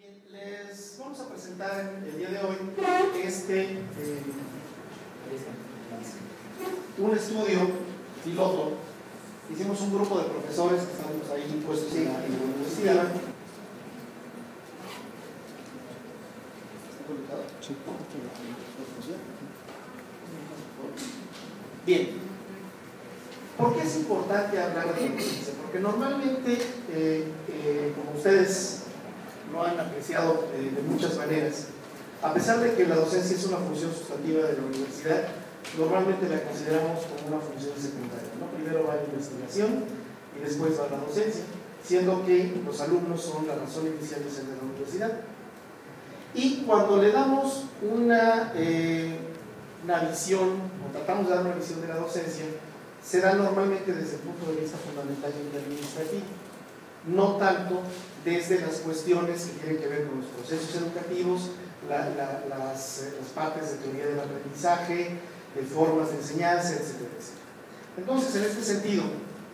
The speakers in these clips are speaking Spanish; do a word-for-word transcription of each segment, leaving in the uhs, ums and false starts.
Bien, les vamos a presentar el día de hoy este eh, un estudio piloto. Hicimos un grupo de profesores que estamos ahí puestos en la, en la universidad. Bien, ¿por qué es importante hablar de docencia? Porque normalmente, eh, eh, como ustedes lo han apreciado eh, de muchas maneras, a pesar de que la docencia es una función sustantiva de la universidad, normalmente la consideramos como una función secundaria, ¿no? Primero va la investigación y después va la docencia, siendo que los alumnos son la razón inicial de ser de la universidad. Y cuando le damos una, eh, una visión, o tratamos de dar una visión de la docencia, se da normalmente desde el punto de vista fundamentalmente administrativo, no tanto desde las cuestiones que tienen que ver con los procesos educativos, la, la, las, las partes de teoría del aprendizaje, de formas de enseñanza, etcétera, etcétera. Entonces, en este sentido,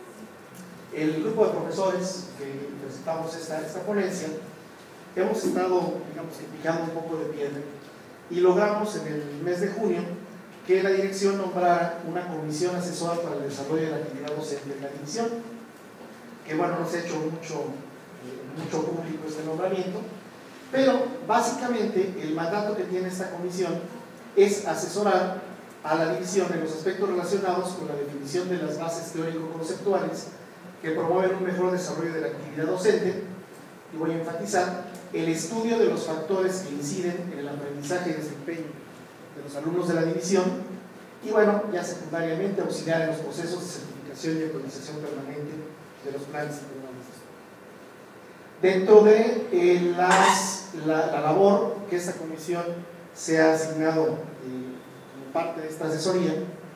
el grupo de profesores que presentamos esta, esta ponencia, hemos estado, digamos, picando un poco de piedra y logramos en el mes de junio que la dirección nombrara una comisión asesora para el desarrollo de la actividad docente en la división, que bueno, no se ha hecho mucho, eh, mucho público este nombramiento, pero básicamente el mandato que tiene esta comisión es asesorar a la división en los aspectos relacionados con la definición de las bases teórico-conceptuales que promueven un mejor desarrollo de la actividad docente, y voy a enfatizar el estudio de los factores que inciden en el aprendizaje y desempeño de los alumnos de la división, y bueno, ya secundariamente auxiliar en los procesos de certificación y actualización permanente de los planes y programas. Dentro de eh, las, la, la labor que esta comisión se ha asignado eh, como parte de esta asesoría,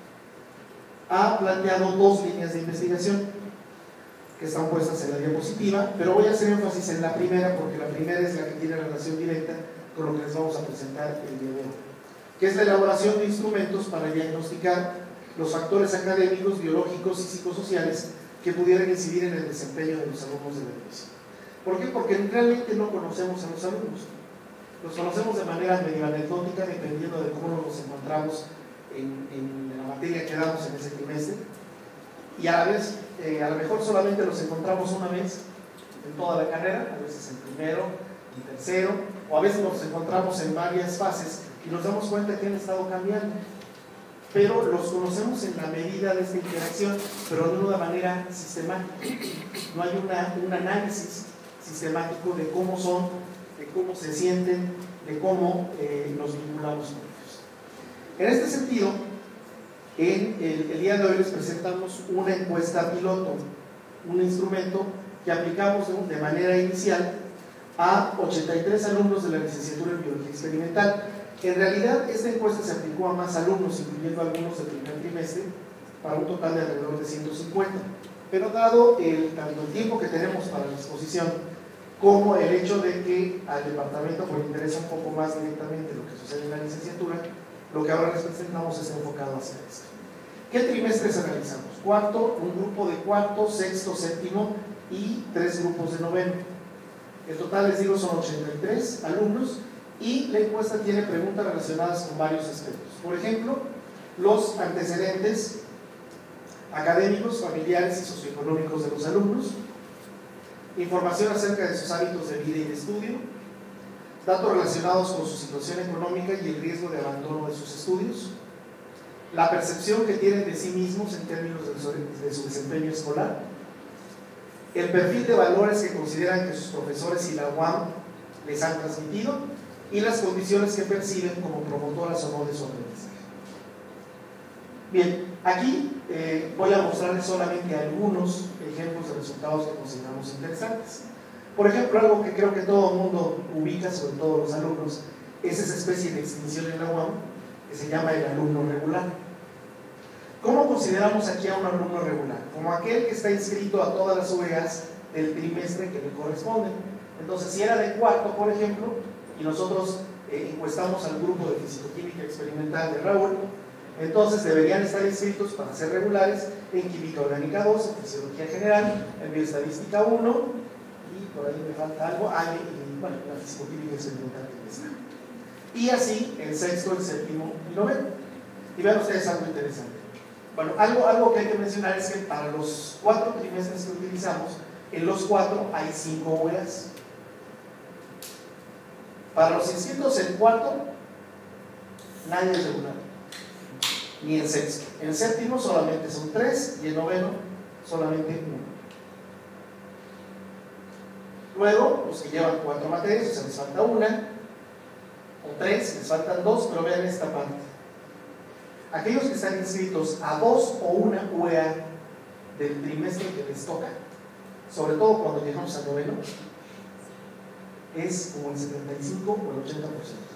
ha planteado dos líneas de investigación que están puestas en la diapositiva, pero voy a hacer énfasis en la primera porque la primera es la que tiene relación directa con lo que les vamos a presentar el día de hoy, que es la elaboración de instrumentos para diagnosticar los factores académicos, biológicos y psicosociales que pudieran incidir en el desempeño de los alumnos de la división. ¿Por qué? Porque realmente no conocemos a los alumnos. Los conocemos de manera medio anecdótica, dependiendo de cómo nos encontramos en, en la materia que damos en ese trimestre, y a la vez, eh, a lo mejor solamente los encontramos una vez en toda la carrera, a veces en primero y tercero, o a veces nos encontramos en varias fases y nos damos cuenta que han estado cambiando, pero los conocemos en la medida de esta interacción, pero de una manera sistemática. No hay una, un análisis sistemático de cómo son, de cómo se sienten, de cómo eh, nos vinculamos con ellos. En este sentido, en el, el día de hoy les presentamos una encuesta piloto, un instrumento que aplicamos de, de manera inicial a ochenta y tres alumnos de la licenciatura en Biología Experimental. En realidad, esta encuesta se aplicó a más alumnos, incluyendo algunos del primer trimestre, para un total de alrededor de ciento cincuenta. Pero dado el, tanto el tiempo que tenemos para la exposición, como el hecho de que al departamento pues, le interesa un poco más directamente lo que sucede en la licenciatura, lo que ahora les presentamos está enfocado hacia esto. ¿Qué trimestres analizamos? Cuarto, un grupo de cuarto, sexto, séptimo y tres grupos de noveno. El total, les digo, son ochenta y tres alumnos. Y la encuesta tiene preguntas relacionadas con varios aspectos. Por ejemplo, los antecedentes académicos, familiares y socioeconómicos de los alumnos, información acerca de sus hábitos de vida y de estudio, datos relacionados con su situación económica y el riesgo de abandono de sus estudios, la percepción que tienen de sí mismos en términos de su, de su desempeño escolar, el perfil de valores que consideran que sus profesores y la U A M les han transmitido, y las condiciones que perciben como promotoras o no de su aprendizaje. Bien, aquí eh, voy a mostrarles solamente algunos ejemplos de resultados que consideramos interesantes. Por ejemplo, algo que creo que todo el mundo ubica, sobre todo los alumnos, es esa especie de extinción en la U A M que se llama el alumno regular. ¿Cómo consideramos aquí a un alumno regular? Como aquel que está inscrito a todas las U E As del trimestre que le corresponde. Entonces, si era de cuarto, por ejemplo, y nosotros eh, encuestamos al grupo de Fisicoquímica Experimental de Raúl, entonces deberían estar inscritos para ser regulares en Química Orgánica dos, en Fisiología General, en Bioestadística uno, y por ahí me falta algo, ah, y bueno, la físico-química experimental que está. Y así el sexto, el séptimo y noveno. Y vean ustedes algo interesante. Bueno, algo, algo que hay que mencionar es que para los cuatro trimestres que utilizamos, en los cuatro hay cinco U E As. Para los inscritos en cuarto, nadie es regular, ni en sexto. En séptimo solamente son tres y en noveno solamente uno. Luego, los que llevan cuatro materias, o sea, les falta una, o tres, les faltan dos, pero vean esta parte. Aquellos que están inscritos a dos o una U E A del trimestre que les toca, sobre todo cuando llegamos al noveno, es como el setenta y cinco o el ochenta por ciento.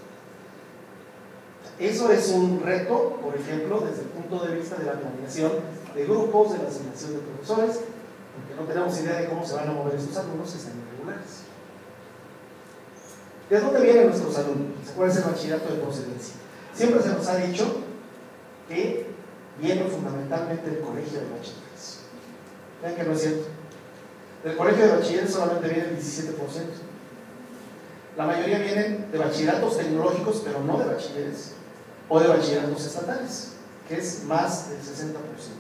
Eso es un reto, por ejemplo, desde el punto de vista de la planeación de grupos, de la asignación de profesores, porque no tenemos idea de cómo se van a mover estos alumnos que están irregulares. ¿De dónde vienen nuestros alumnos? ¿Cuál es el bachillerato de procedencia? Siempre se nos ha dicho que vienen fundamentalmente del colegio de bachilleres. Vean que no es cierto. Del colegio de bachilleres solamente viene el diecisiete por ciento. La mayoría vienen de bachilleratos tecnológicos, pero no de bachilleres, o de bachilleratos estatales, que es más del sesenta por ciento.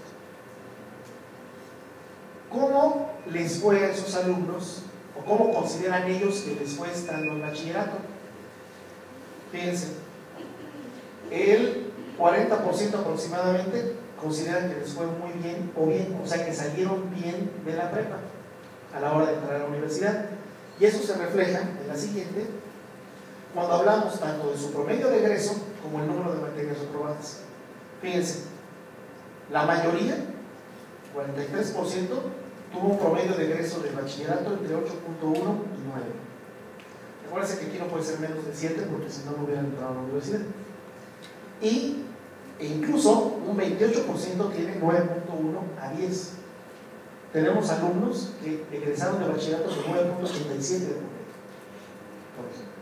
¿Cómo les fue a esos alumnos, o cómo consideran ellos que les fue estando en bachillerato? Fíjense, el cuarenta por ciento aproximadamente consideran que les fue muy bien o bien, o sea que salieron bien de la prepa a la hora de entrar a la universidad. Y eso se refleja en la siguiente, cuando hablamos tanto de su promedio de egreso como el número de materias reprobadas. Fíjense, la mayoría, cuarenta y tres por ciento, tuvo un promedio de egreso del bachillerato entre ocho punto uno y nueve. Recuerden que aquí no puede ser menos de siete porque si no, no hubieran entrado a la universidad. Y e incluso un veintiocho por ciento tiene nueve punto uno a diez. Tenemos alumnos que egresaron de bachillerato de nueve punto ochenta y siete de promedio, por ejemplo.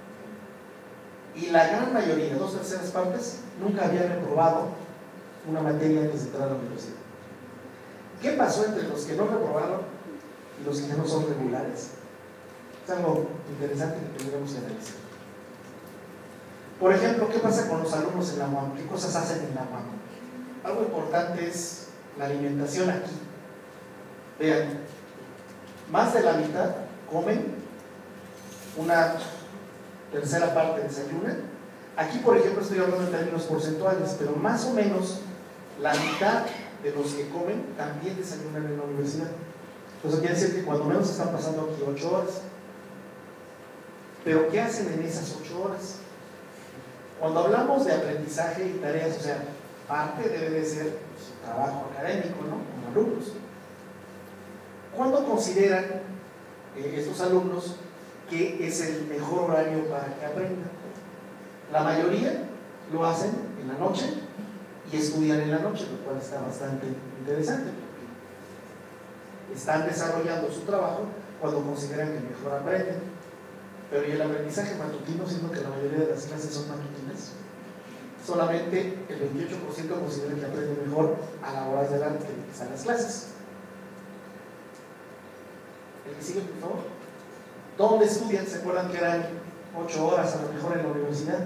Y la gran mayoría, dos terceras partes, nunca habían reprobado una materia antes de entrar a la universidad. ¿Qué pasó entre los que no reprobaron y los que ya no son regulares? Es algo interesante que tendremos que analizar. Por ejemplo, ¿qué pasa con los alumnos en la U A M? ¿Qué cosas hacen en la U A M? Algo importante es la alimentación aquí. Vean, más de la mitad comen, una tercera parte desayuna. Aquí, por ejemplo, estoy hablando en términos porcentuales, pero más o menos la mitad de los que comen también desayunan en la universidad. Eso quiere decir que cuando menos están pasando aquí ocho horas. Pero ¿qué hacen en esas ocho horas? Cuando hablamos de aprendizaje y tareas, o sea, parte debe de ser su trabajo académico, ¿no? Como alumnos. ¿Cuándo consideran eh, estos alumnos que es el mejor horario para que aprendan? La mayoría lo hacen en la noche y estudian en la noche, lo cual está bastante interesante. Están desarrollando su trabajo cuando consideran que mejor aprenden. Pero ¿y el aprendizaje matutino, siendo que la mayoría de las clases son matutinas? Solamente el veintiocho por ciento considera que aprende mejor a la hora de la que están las clases. El que sigue, por favor. ¿Dónde estudian? ¿Se acuerdan que eran ocho horas a lo mejor en la universidad?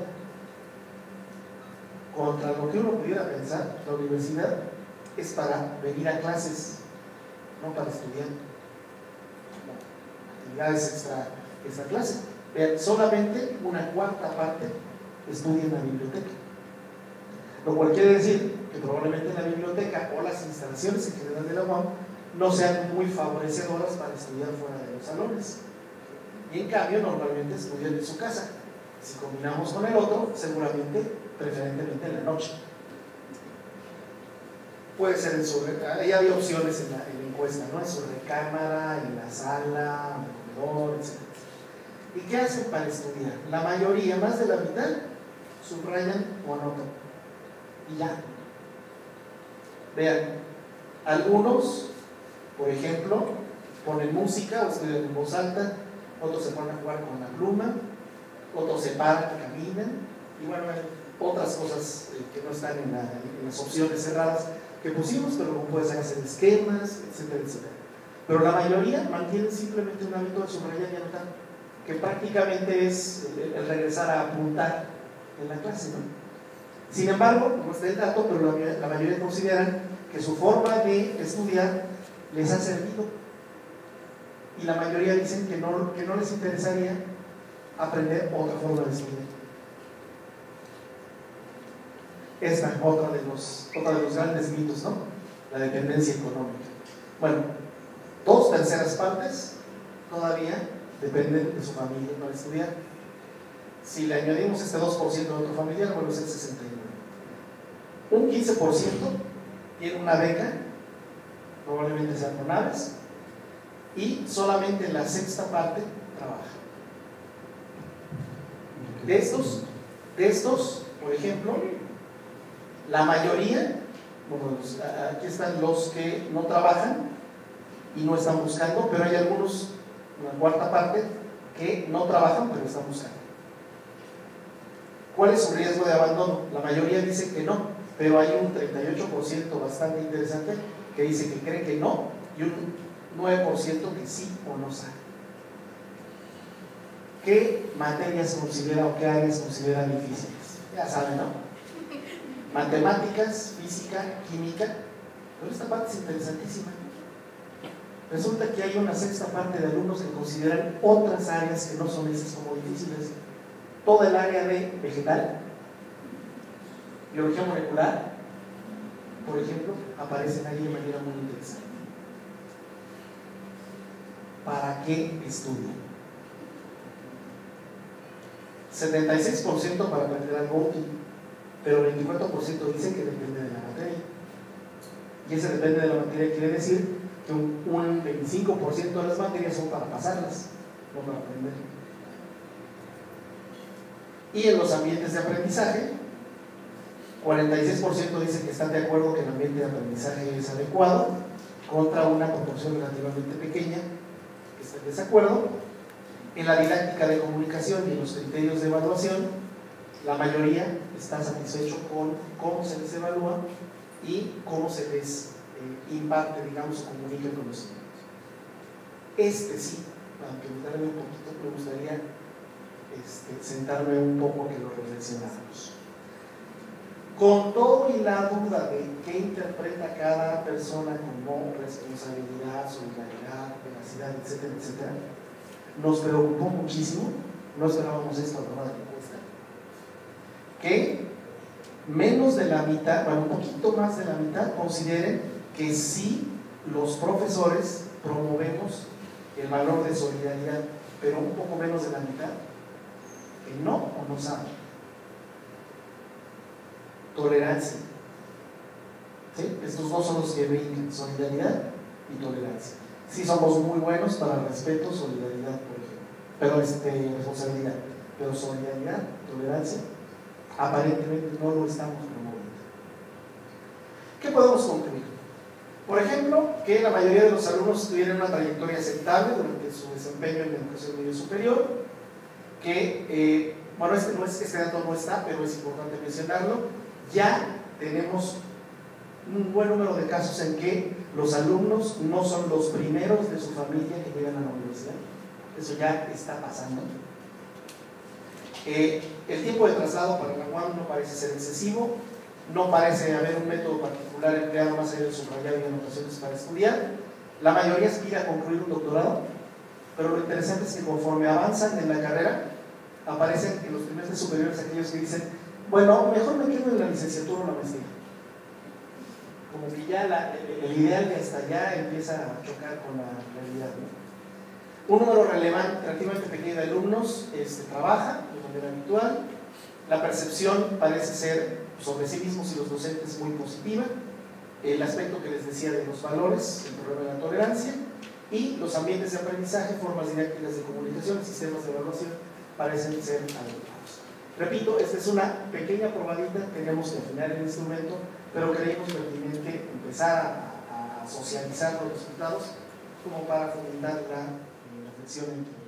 Contra lo que uno pudiera pensar, la universidad es para venir a clases, no para estudiar. Actividades extra, extra clase. Vean, solamente una cuarta parte estudia en la biblioteca. Lo cual quiere decir que probablemente la biblioteca o las instalaciones en general de la U A M no sean muy favorecedoras para estudiar fuera de los salones. Y en cambio, normalmente estudian en su casa. Si combinamos con el otro, seguramente, preferentemente en la noche. Puede ser en su... Ahí había opciones en la, en la encuesta, ¿no? En su recámara, en la sala, en el comedor, etcétera. ¿Y qué hacen para estudiar? La mayoría, más de la mitad, subrayan o anotan. Y ya. Vean, algunos, por ejemplo, ponen música o estudian en voz alta, otros se ponen a jugar con la pluma, otros se paran y caminan, y bueno, hay otras cosas eh, que no están en, la, en las opciones cerradas que pusimos, pero como puedes hacer esquemas, etcétera, etcétera. Pero la mayoría mantienen simplemente un hábito de subrayar y anotar. que prácticamente es el, el regresar a apuntar en la clase, ¿no? Sin embargo, no está el dato, pero la, la mayoría consideran que su forma de estudiar les ha servido, y la mayoría dicen que no, que no les interesaría aprender otra forma de estudiar. Esta, otra de los, otra de los grandes mitos, ¿no? La dependencia económica. Bueno, dos terceras partes todavía dependen de su familia para estudiar. Si le añadimos este dos por ciento de otro familiar, bueno, es el sesenta y nueve. Un quince por ciento tiene una beca, probablemente sean con aves, y solamente la sexta parte trabaja. De estos, de estos, por ejemplo, la mayoría, bueno, los, aquí están los que no trabajan y no están buscando, pero hay algunos, una cuarta parte, que no trabajan pero están buscando. ¿Cuál es su riesgo de abandono? La mayoría dice que no, pero hay un treinta y ocho por ciento bastante interesante que dice que cree que no, y un nueve por ciento que sí o no sabe. ¿Qué materias considera o qué áreas considera difíciles? Ya saben, ¿no? Matemáticas, física, química, pero esta parte es interesantísima. Resulta que hay una sexta parte de alumnos que consideran otras áreas que no son esas como difíciles. Toda el área de vegetal, biología molecular, por ejemplo, aparecen ahí de manera muy interesante. ¿Para qué estudian? setenta y seis por ciento para aprender algo útil, pero el veinticuatro por ciento dicen que depende de la materia. Y ese depende de la materia quiere decir que un, un veinticinco por ciento de las materias son para pasarlas, no para aprender. Y en los ambientes de aprendizaje, cuarenta y seis por ciento dicen que están de acuerdo que el ambiente de aprendizaje es adecuado, contra una proporción relativamente pequeña que está en desacuerdo. En la didáctica de comunicación y en los criterios de evaluación, la mayoría está satisfecho con cómo se les evalúa y cómo se les eh, imparte, digamos, o comunica el conocimiento. Este sí, para preguntarle un poquito, me gustaría este, sentarme un poco a que lo reflexionáramos. Con todo y la duda de qué interpreta cada persona como responsabilidad, solidaridad, veracidad, etcétera, etcétera, nos preocupó muchísimo, no esperábamos esto a la hora de la encuesta, que menos de la mitad, bueno, un poquito más de la mitad, consideren que sí los profesores promovemos el valor de solidaridad, pero un poco menos de la mitad que no o no saben. Tolerancia, ¿sí? Estos dos son los que brincan, solidaridad y tolerancia. Sí somos muy buenos para respeto, solidaridad, por ejemplo, pero este, responsabilidad, pero solidaridad, tolerancia, aparentemente no lo estamos promoviendo. ¿Qué podemos concluir? Por ejemplo, que la mayoría de los alumnos tuvieron una trayectoria aceptable durante su desempeño en la educación media superior, que, eh, bueno, este, no es, este dato no está, pero es importante mencionarlo. Ya tenemos un buen número de casos en que los alumnos no son los primeros de su familia que llegan a la universidad. Eso ya está pasando. Eh, el tiempo de traslado para la U A M no parece ser excesivo, no parece haber un método particular empleado más allá del subrayado y anotaciones para estudiar. La mayoría aspira a concluir un doctorado, pero lo interesante es que conforme avanzan en la carrera, aparecen en los trimestres superiores aquellos que dicen: bueno, mejor me quedo en la licenciatura o la maestría. Como que ya la, el, el ideal de hasta allá empieza a chocar con la realidad, ¿no? Un número relevante, relativamente pequeño de alumnos este, trabaja de manera habitual. La percepción parece ser sobre sí mismos y los docentes muy positiva. El aspecto que les decía de los valores, el problema de la tolerancia, y los ambientes de aprendizaje, formas didácticas de comunicación y sistemas de evaluación parecen ser adecuados. Repito, esta es una pequeña probadita, tenemos que afinar el instrumento, pero creemos pertinente empezar a, a socializar los resultados como para fomentar la, la reflexión entre